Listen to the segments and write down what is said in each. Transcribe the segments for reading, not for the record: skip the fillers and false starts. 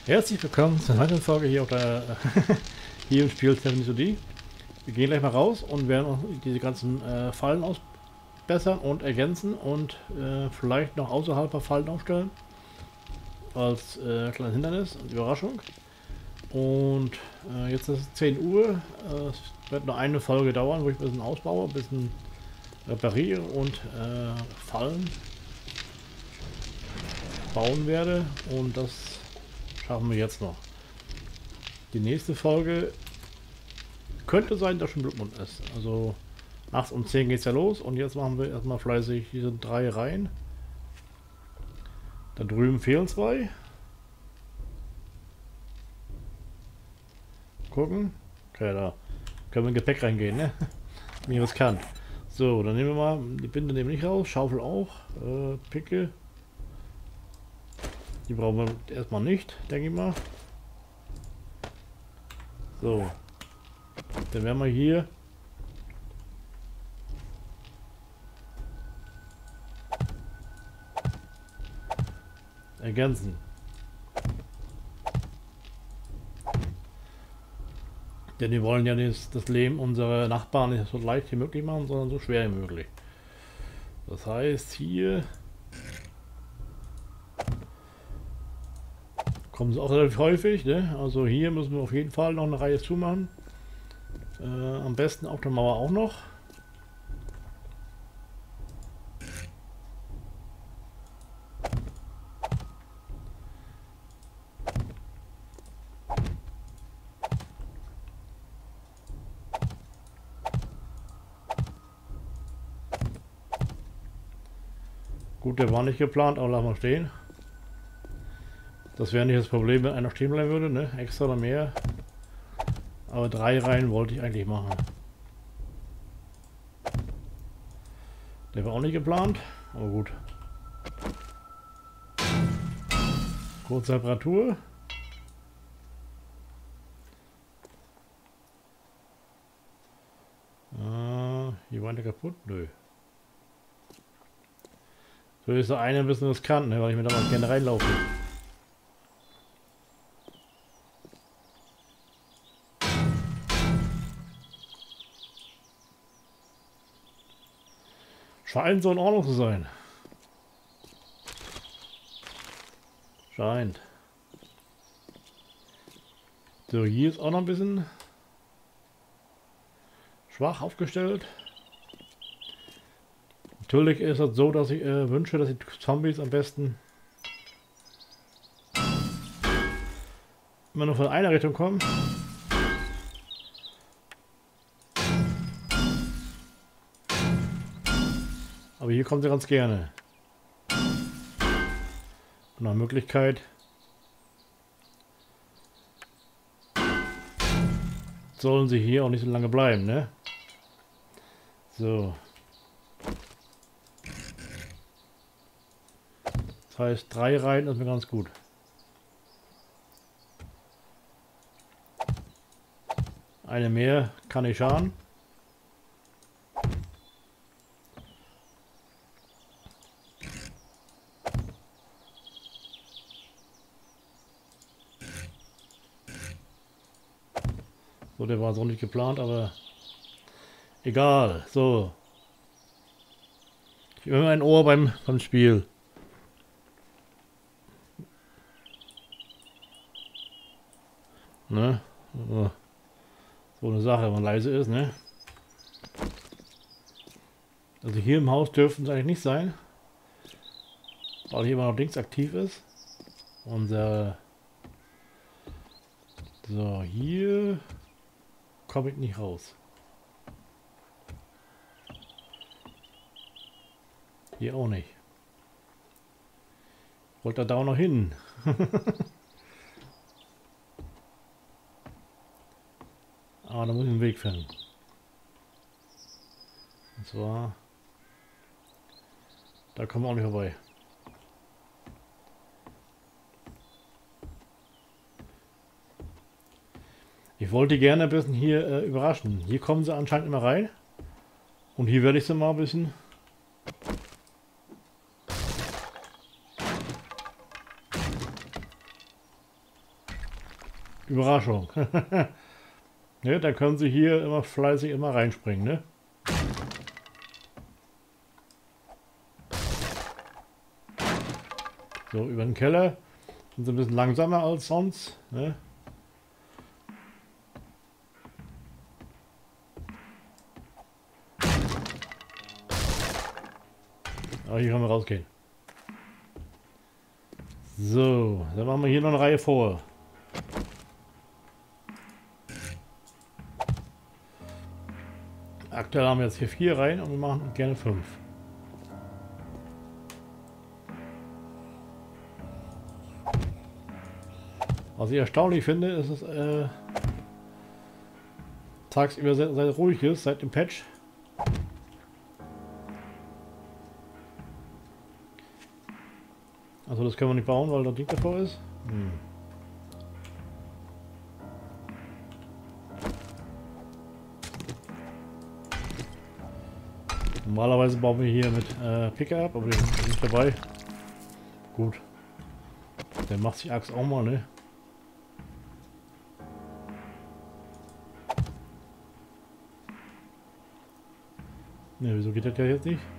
Herzlich willkommen zur neuen Folge hier auf der hier im Spiel Seven. Wir gehen gleich mal raus und werden uns diese ganzen Fallen ausbessern und ergänzen und vielleicht noch außerhalb der Fallen aufstellen. Als kleines Hindernis und Überraschung. Und jetzt ist es 10 Uhr. Es wird noch eine Folge dauern, wo ich ein bisschen ausbaue, ein bisschen repariere und Fallen bauen werde. Und das schaffen wir jetzt noch. Die nächste Folge könnte sein, dass schon Blutmond ist. Also nachts um 10 geht es ja los und jetzt machen wir erstmal fleißig. Hier sind 3 Reihen. Da drüben fehlen 2. Gucken. Okay, da können wir in Gepäck reingehen, ne? Nicht riskant. So, dann nehmen wir mal die Binde nehmen nicht raus, Schaufel auch, Picke. Die brauchen wir erstmal nicht, denke ich mal. So. Dann werden wir hier ergänzen. Denn wir wollen ja nicht das Leben unserer Nachbarn nicht so leicht wie möglich machen, sondern so schwer wie möglich. Das heißt, hier kommen sie auch relativ häufig, ne? Also hier müssen wir auf jeden Fall noch eine Reihe zumachen. Am besten auf der Mauer auch noch. Gut, der war nicht geplant, aber lassen wir stehen. Das wäre nicht das Problem, wenn einer stehen bleiben würde, ne? Extra oder mehr. Aber 3 Reihen wollte ich eigentlich machen. Der war auch nicht geplant, aber gut. Kurze Reparatur. Hier war der kaputt? Nö. So ist der eine ein bisschen riskant, ne, weil ich mir da mal gerne reinlaufe. Scheint so in Ordnung zu sein. Scheint. So, hier ist auch noch ein bisschen schwach aufgestellt. Natürlich ist es so, dass ich wünsche, dass die Zombies am besten immer nur von einer Richtung kommen. Aber hier kommen sie ganz gerne. Und nach Möglichkeit sollen sie hier auch nicht so lange bleiben, ne? So. Das heißt, 3 Reihen ist mir ganz gut. Eine mehr kann nicht schaden. So, der war so nicht geplant, aber egal. So. Ich habe immer ein Ohr beim Spiel. Ne? So eine Sache, wenn man leise ist, ne? Also hier im Haus dürften es eigentlich nicht sein, weil hier immer noch links aktiv ist. Und so, hier komme ich nicht raus. Hier auch nicht. Wollte da auch noch hin. Aber da muss ich einen Weg finden. Und zwar, da kommen wir auch nicht vorbei. Ich wollte gerne ein bisschen hier überraschen. Hier kommen sie anscheinend immer rein. Und hier werde ich sie mal ein bisschen Überraschung. Ne, da können Sie hier immer fleißig immer reinspringen, ne? So, über den Keller. Sind Sie ein bisschen langsamer als sonst, ne? Aber hier können wir rausgehen. So, dann machen wir hier noch eine Reihe vor. Aktuell haben wir jetzt hier 4 Reihen und wir machen gerne 5. Was ich erstaunlich finde, ist es tagsüber sehr ruhig ist seit dem Patch. Also das können wir nicht bauen, weil da Ding davor ist. Normalerweise bauen wir hier mit Pickup, aber der ist nicht dabei. Gut. Der macht sich Axt auch mal, ne? Ne, wieso geht das ja jetzt nicht?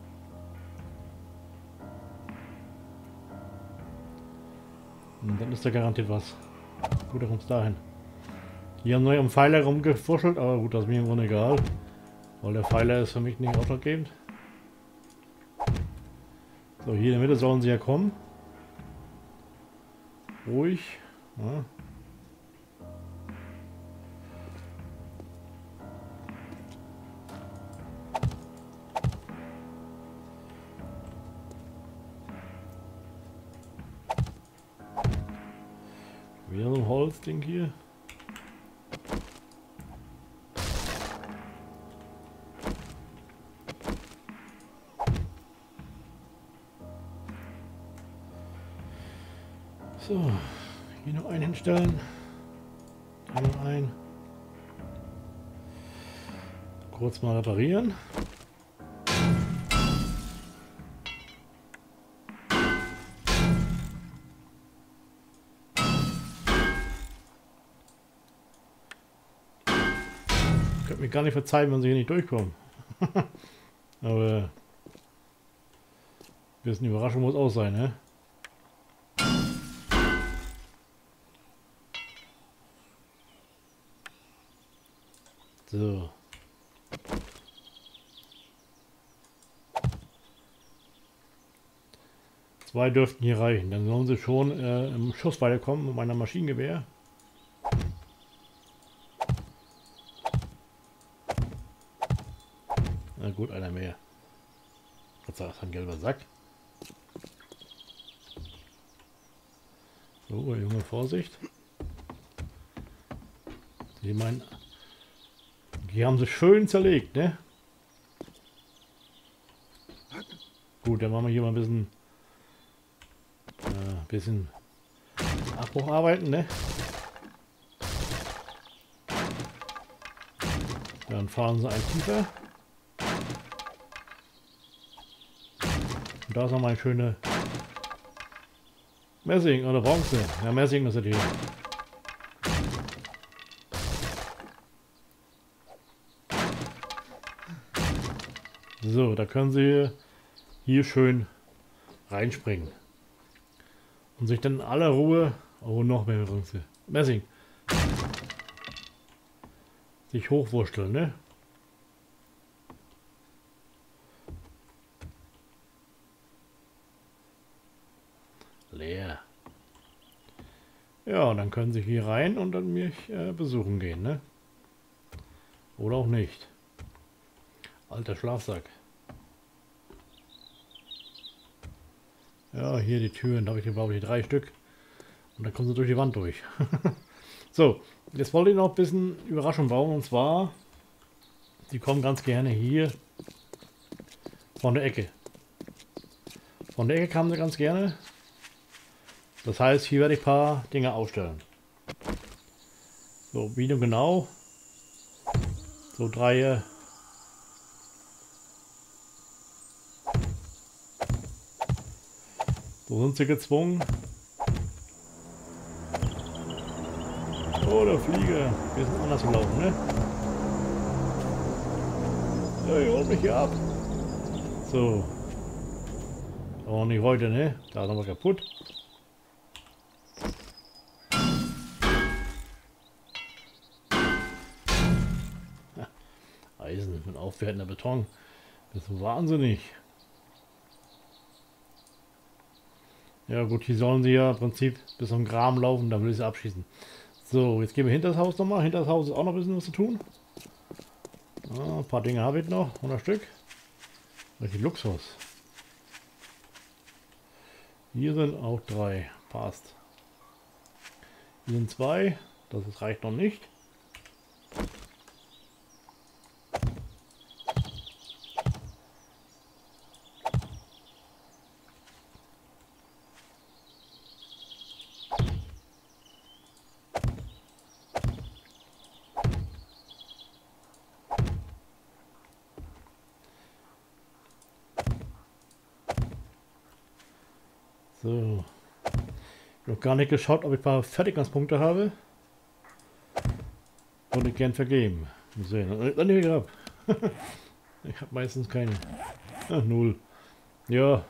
Dann ist da garantiert was. Gut, dann kommt's dahin. Hier haben wir am Pfeiler rumgefuschelt, aber gut, das ist mir im Grunde egal. Weil der Pfeiler ist für mich nicht ausschlaggebend. So, hier in der Mitte sollen sie ja kommen. Ruhig. Ja. Wieder so ein Holzding hier. So, hier noch einen hinstellen. Da noch einen. Kurz mal reparieren. Könnt mir gar nicht verzeihen, wenn sie hier nicht durchkommen. Aber ein bisschen Überraschung muss auch sein, ne? So. Zwei dürften hier reichen. Dann sollen sie schon im Schussweite kommen mit meiner Maschinengewehr. Na gut, einer mehr. Was sagt das, ein gelber Sack? So, Junge, Vorsicht. Sie meinen, die haben sie schön zerlegt, ne? Gut, dann machen wir hier mal ein bisschen Abbruch arbeiten, ne? Dann fahren sie ein tiefer. Und da ist noch mal eine schöne Messing oder Bronze. Ja, Messing ist das hier. So, da können Sie hier schön reinspringen. Und sich dann in aller Ruhe, oh, noch mehr Bronze, Messing, sich hochwursteln, ne? Leer. Ja, dann können Sie hier rein und dann mich besuchen gehen, ne? Oder auch nicht. Alter Schlafsack. Ja, hier die Türen, da habe ich glaube ich 3 Stück. Und dann kommen sie durch die Wand durch. So, jetzt wollte ich noch ein bisschen Überraschung bauen. Und zwar, die kommen ganz gerne hier von der Ecke. Von der Ecke kamen sie ganz gerne. Das heißt, hier werde ich ein paar Dinge aufstellen. So, wie nun genau? So 3. So sind sie gezwungen. Oh, der Flieger. Wir sind anders gelaufen, ne? Hey, hol mich hier ab. So. Aber nicht heute, ne? Da ist noch was kaputt. Eisen mit aufwertender Beton. Das ist wahnsinnig. Ja gut, hier sollen sie ja im Prinzip bis zum Graben laufen, dann will ich sie abschießen. So, jetzt gehen wir hinter das Haus nochmal. Hinter das Haus ist auch noch ein bisschen was zu tun. Ja, ein paar Dinge habe ich noch, 100 Stück. Richtig Luxus. Hier sind auch 3, passt. Hier sind 2, das reicht noch nicht. So. Ich habe noch gar nicht geschaut, ob ich ein paar Fertigungspunkte habe. Würde ich gern vergeben. Mal sehen. Dann nehme ich ab. Ich habe meistens keine. 0. Ja.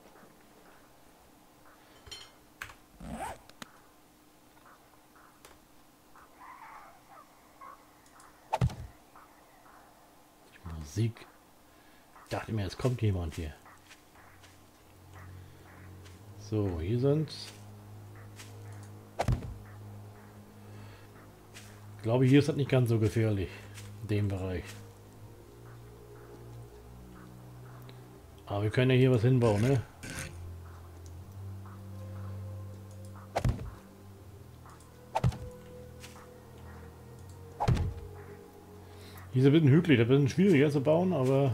Musik. Ich dachte mir, es kommt jemand hier. So, hier sind's. Ich glaube, hier ist das nicht ganz so gefährlich. In dem Bereich. Aber wir können ja hier was hinbauen, ne? Hier ist ein bisschen hügelig, das ist ein bisschen schwieriger zu bauen, aber...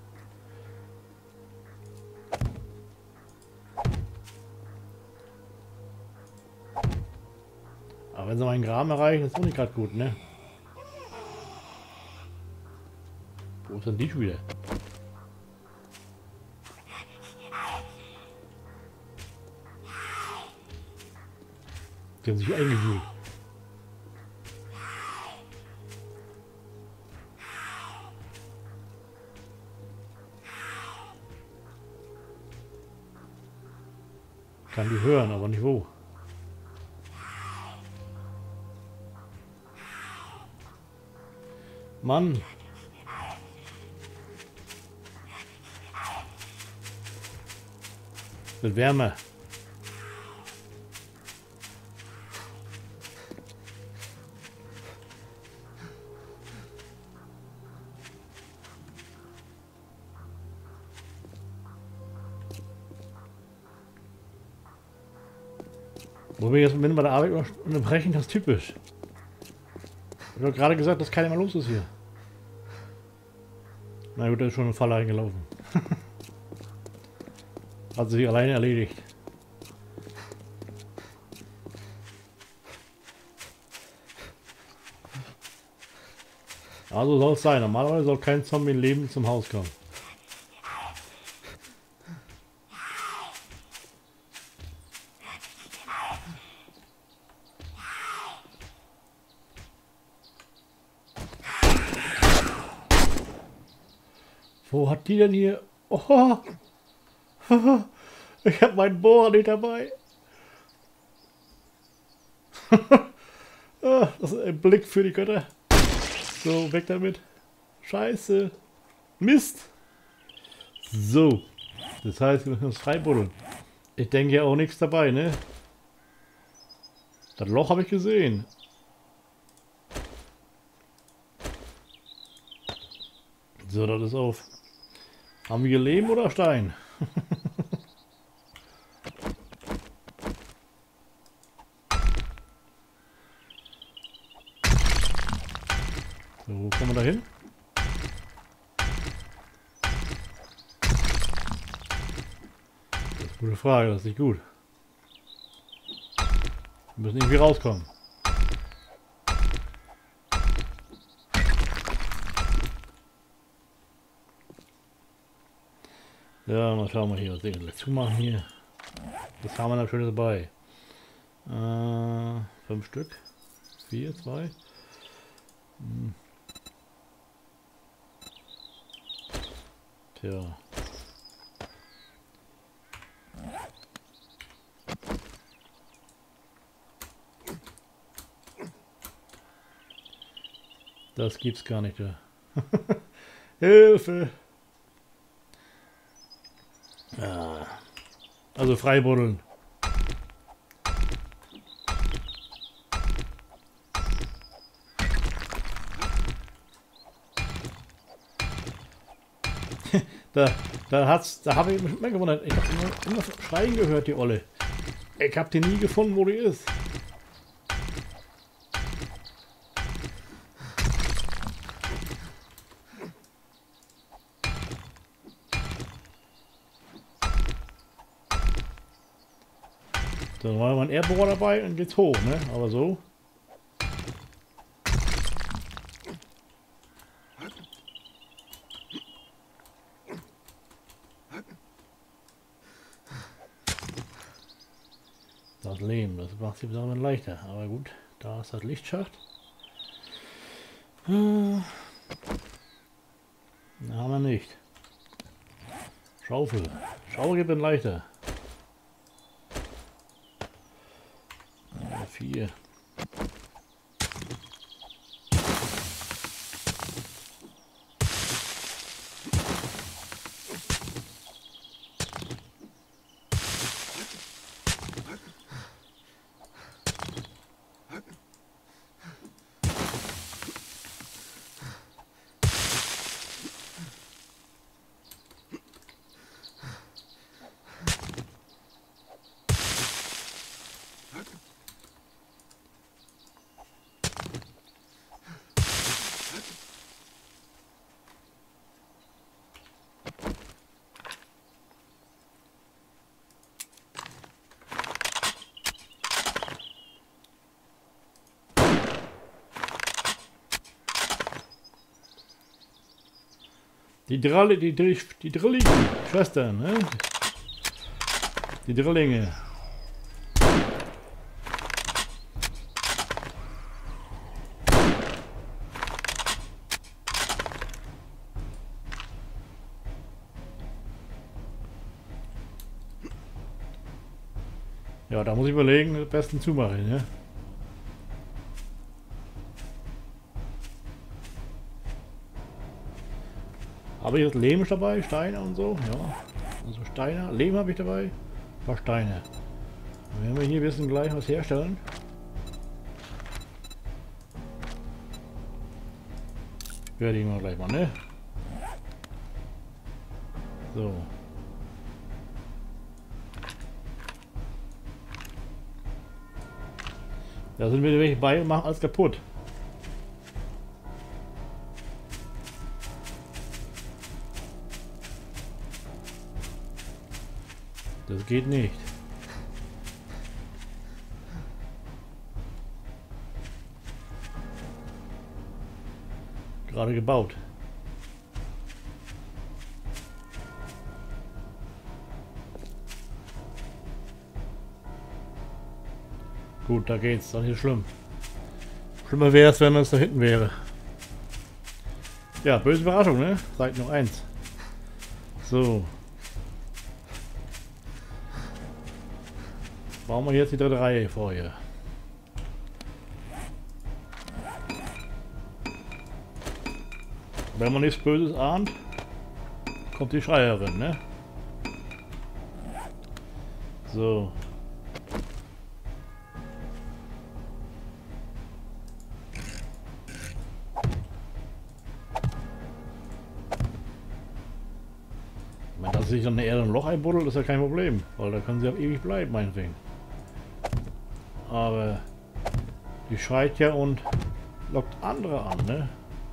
Aber wenn sie mal einen Graben erreichen, ist auch nicht gerade gut, ne? Wo ist denn die schon wieder? Die haben sich eingewühlt. Kann die hören, aber nicht wo. Mann! Wird wärmer. Wo wir jetzt mitten bei der Arbeit unterbrechen, das ist typisch. Ich habe gerade gesagt, dass keiner mehr los ist hier. Na gut, da ist schon ein Fall eingelaufen. Hat sich alleine erledigt. Also soll es sein. Normalerweise soll kein Zombie lebend zum Haus kommen. Wo hat die denn hier? Oh, ich habe meinen Bohrer nicht dabei. Das ist ein Blick für die Götter. So, weg damit. Scheiße. Mist. So. Das heißt, wir müssen uns freibuddeln. Ich denke ja auch nichts dabei, ne? Das Loch habe ich gesehen. So, das ist auf. Haben wir Lehm oder Stein? So, wo kommen wir da hin? Das ist eine gute Frage, das ist nicht gut. Wir müssen irgendwie rauskommen. Ja, mal schauen wir hier, was wir gleich zumachen hier. Das haben wir da schön dabei. 5 Stück. 4, 2. Tja. Das gibt's gar nicht. Ja. Hilfe! Ja. Also freibuddeln. Da habe ich mich immer gewundert. Ich habe immer schreien gehört, die Olle. Ich habe die nie gefunden, wo die ist. Dann war mein Airbohrer dabei und geht's hoch, ne? Aber so. Das Lehm, das macht sie besonders leichter. Aber gut, da ist das Lichtschacht. Da haben wir nicht. Schaufel. Schaufel gibt dann leichter. 4. Die drilligen Schwestern, ne? Die Drillinge. Ja, da muss ich überlegen, am besten zumachen, ne? Habe ich jetzt Lehm dabei, Steine und so, ja. Also Steine, Lehm habe ich dabei, ein paar Steine. Dann werden wir hier ein bisschen gleich was herstellen. Fertigen wir gleich mal, ne? So. Da sind wir welche bei und machen alles kaputt. Das geht nicht. Gerade gebaut. Gut, da geht's. Das ist nicht schlimm. Schlimmer wäre es, wenn es da hinten wäre. Ja, böse Überraschung, ne? Seite noch 1. So. Bauen wir jetzt die dritte Reihe vor hier. Wenn man nichts Böses ahnt, kommt die Schreierin, ne? So. Wenn das sich dann eher ein Loch einbuddelt, ist ja kein Problem, weil da können sie auch ewig bleiben, meinetwegen. Aber die schreit ja und lockt andere an, ne?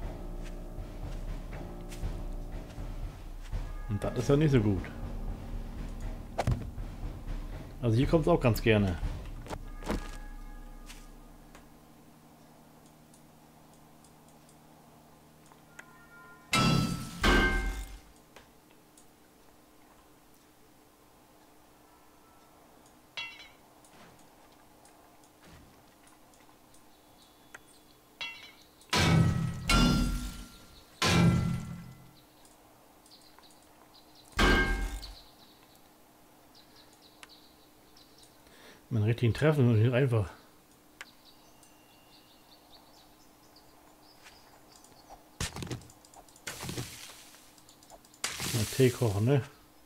Und das ist ja nicht so gut. Also hier kommt es auch ganz gerne. Mit einem richtigen Treffen und nicht einfach. Mal Tee kochen, ne?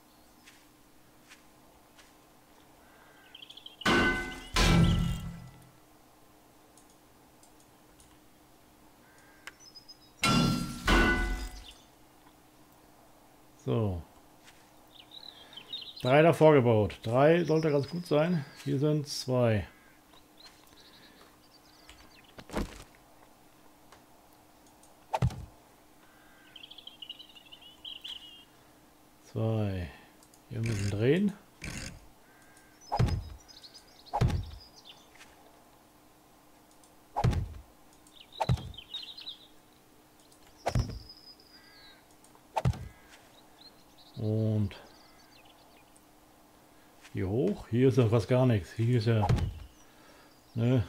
So. 3 davor gebaut. 3 sollte ganz gut sein. Hier sind 2. Hier müssen drehen. Und hier hoch. Hier ist ja fast gar nichts. Hier ist ja... Ne?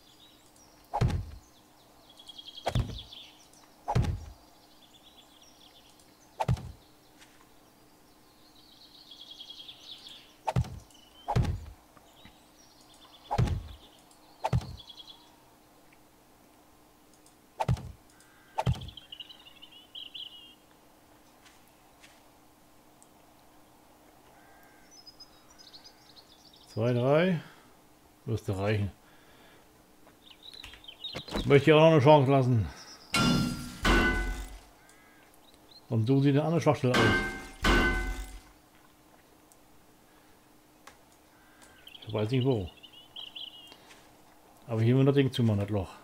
Zwei, drei. Müsste reichen. Möchte ich auch noch eine Chance lassen. Und so sieht eine andere Schwachstelle aus. Ich weiß nicht wo. Aber hier wird das Ding zumachen, das Loch.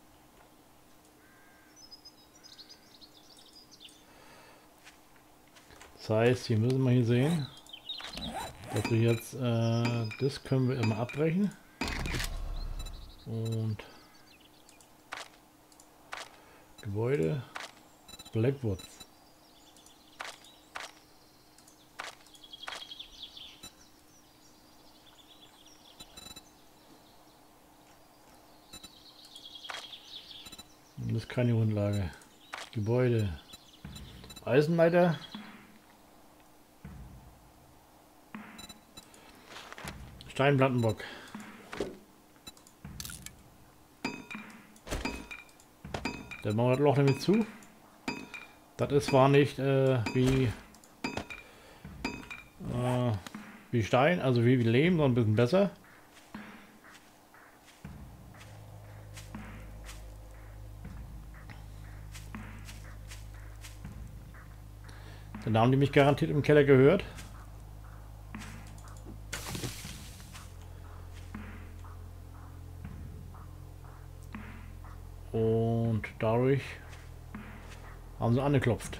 Das heißt, hier müssen wir hier sehen, dass wir jetzt, das können wir immer abbrechen. Und Gebäude, Blackwoods. Das ist keine Grundlage. Gebäude. Eisenleiter. Steinplattenbock. Der machen wir das Loch damit zu. Das ist zwar nicht wie Stein, also wie Lehm, sondern ein bisschen besser. Dann haben die mich garantiert im Keller gehört. Und dadurch haben sie angeklopft.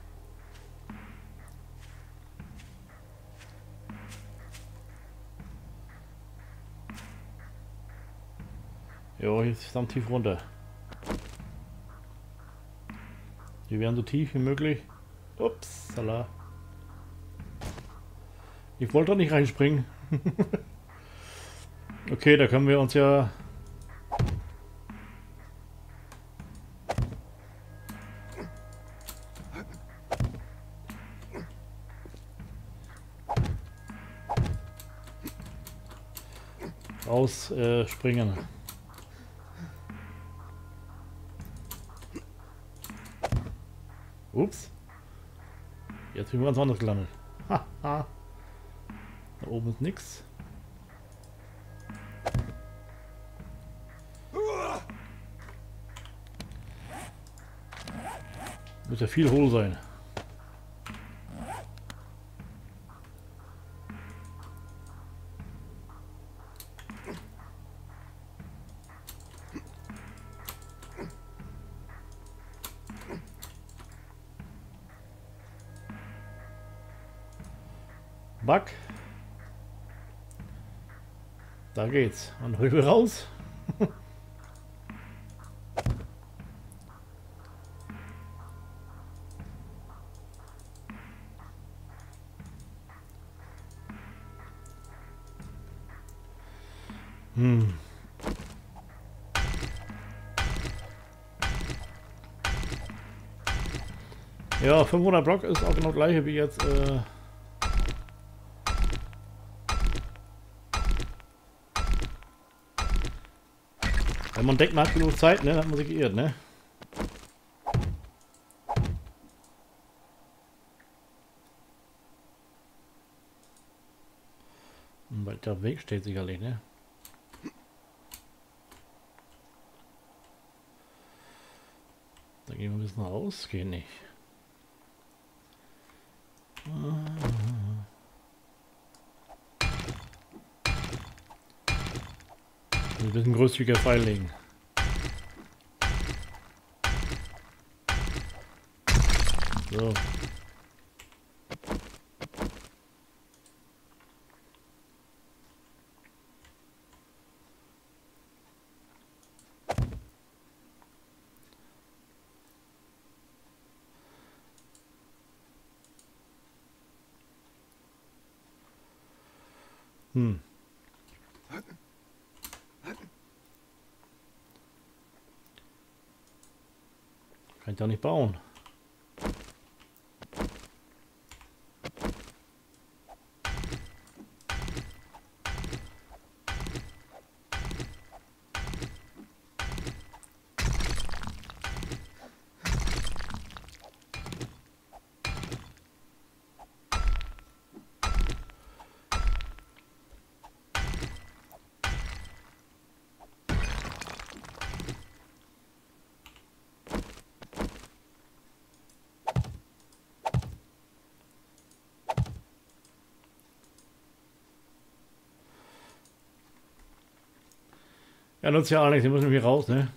Jo, jetzt ist es tief runter. Wir werden so tief wie möglich. Ups, sala. Ich wollte doch nicht reinspringen. Okay, da können wir uns ja... springen. Ups. Jetzt sind wir ganz anders gelandet. Da oben ist nichts. Muss ja viel hohl sein. Back. Da geht's. Und Höhe raus. Ja, 500 Block ist auch genau gleiche wie jetzt Wenn man denkt, man hat genug Zeit, ne, dann hat man sich geirrt, ne? Ein weiter Weg steht sicherlich, ne? Da gehen wir ein bisschen raus, geht nicht. Ein bisschen großzügiger Pfeil legen. So. Kann ich doch nicht bauen. Ja, nutzt ja auch nichts, wir müssen hier raus, ne?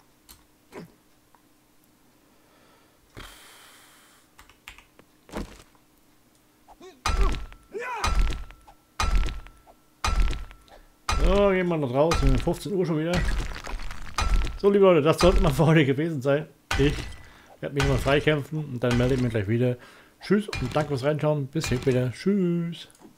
So, gehen wir noch raus, wir sind 15 Uhr schon wieder. So, liebe Leute, das sollte mal für heute gewesen sein. Ich werde mich mal freikämpfen und dann melde ich mich gleich wieder. Tschüss und danke fürs Reinschauen. Bis später. Tschüss.